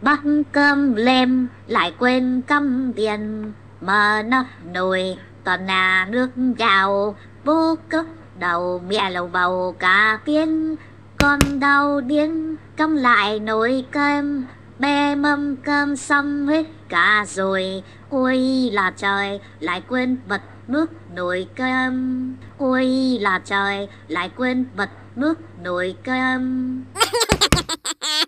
Bắt cơm lem lại quên cắm tiền, mà nó nồi toàn là nước chảo. Bố cốc đầu mẹ lầu bầu cả biến, con đau điên cắm lại nồi cơm. Bê mâm cơm xong hết cả rồi, ôi là trời lại quên bật nước nồi cơm. Ôi là trời lại quên bật nước nồi cơm.